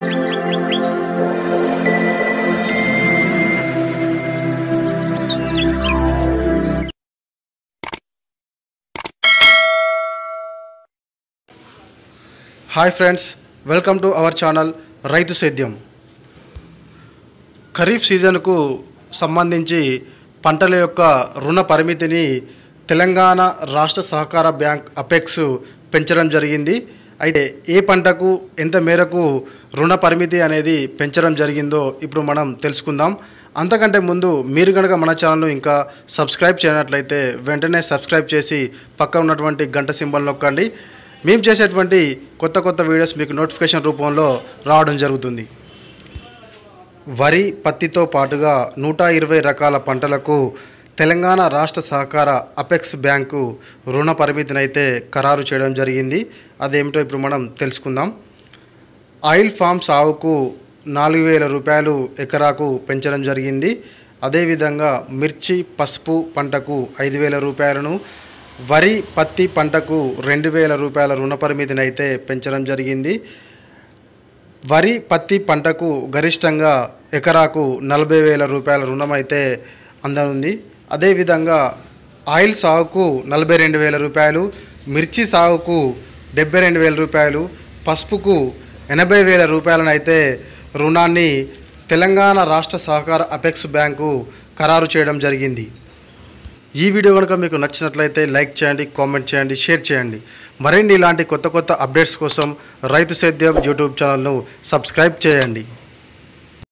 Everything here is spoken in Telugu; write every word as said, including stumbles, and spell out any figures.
Hi friends, welcome to our channel రైతు సేద్యం. ఖరీఫ్ సీజన్కు సంబంధించి పంటల యొక్క రుణ పరిమితిని తెలంగాణ రాష్ట్ర సహకార బ్యాంక్ అపెక్స్ పెంచడం జరిగింది. అయితే ఏ పంటకు ఎంత మేరకు రుణ పరిమితి అనేది పెంచడం జరిగిందో ఇప్పుడు మనం తెలుసుకుందాం. అంతకంటే ముందు మీరు కనుక మన ఛానల్ను ఇంకా సబ్స్క్రైబ్ చేయనట్లయితే వెంటనే సబ్స్క్రైబ్ చేసి పక్కన ఉన్నటువంటి గంట సింబల్ నొక్కండి. మేము చేసేటువంటి కొత్త కొత్త వీడియోస్ మీకు నోటిఫికేషన్ రూపంలో రావడం జరుగుతుంది. వరి, పత్తితో పాటుగా నూట ఇరవై రకాల పంటలకు తెలంగాణ రాష్ట్ర సహకార అపెక్స్ బ్యాంకు రుణ పరిమితిని అయితే ఖరారు చేయడం జరిగింది. అదేమిటో ఇప్పుడు మనం తెలుసుకుందాం. ఆయిల్ ఫామ్ సాగుకు నాలుగు వేల రూపాయలు ఎకరాకు పెంచడం జరిగింది. అదేవిధంగా మిర్చి, పసుపు పంటకు ఐదు వేల రూపాయలను, వరి, పత్తి పంటకు రెండు వేల రూపాయల రుణ పరిమితిని అయితే పెంచడం జరిగింది. వరి, పత్తి పంటకు గరిష్టంగా ఎకరాకు నలభై వేల రూపాయల రుణం అయితే అందనుంది. అదేవిధంగా ఆయిల్ సాగుకు నలభై రెండు వేల రూపాయలు, మిర్చి సాగుకు డెబ్బై రెండు వేల రూపాయలు, పసుపుకు ఎనభై వేల రూపాయలను అయితే రుణాన్ని తెలంగాణ రాష్ట్ర సహకార అపెక్స్ బ్యాంకు ఖరారు చేయడం జరిగింది. ఈ వీడియో కనుక మీకు నచ్చినట్లయితే లైక్ చేయండి, కామెంట్ చేయండి, షేర్ చేయండి. మరిన్ని ఇలాంటి కొత్త కొత్త అప్డేట్స్ కోసం రైతు సేద్యం యూట్యూబ్ ఛానల్ను సబ్స్క్రైబ్ చేయండి.